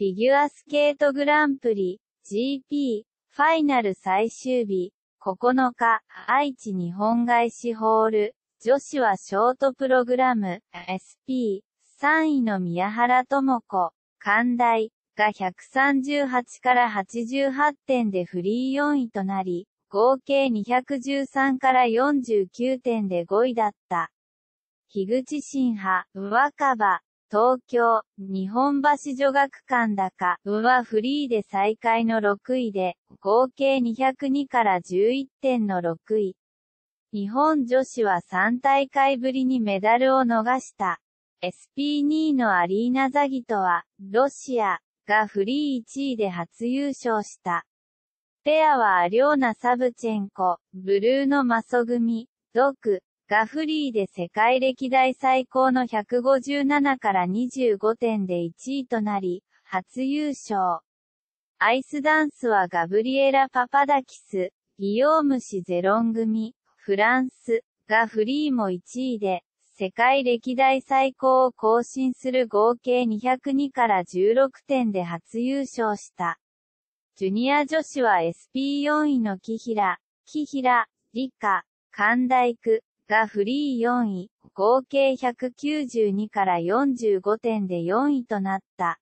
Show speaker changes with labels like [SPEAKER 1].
[SPEAKER 1] フィギュアスケートグランプリ GP ファイナル最終日9日、愛知日本ガイシホール、女子はショートプログラム SP3 位の宮原知子、関大が138から88点でフリー4位となり、合計213から49点で5位だった。樋口新葉、若葉、東京、日本橋女学館高はフリーで最下位の6位で、合計202から11点の6位。日本女子は3大会ぶりにメダルを逃した。SP2 のアリーナ・ザギトは、ロシアがフリー1位で初優勝した。ペアはアリョーナ・サブチェンコ、ブルーノ・マソ組、ドクがフリーで世界歴代最高の157から25点で1位となり、初優勝。アイスダンスはガブリエラ・パパダキス、ギヨーム氏ゼロン組、フランスがフリーも1位で、世界歴代最高を更新する合計202から16点で初優勝した。ジュニア女子は SP4 位の紀平、理香、関大工がフリー4位、合計192から45点で4位となった。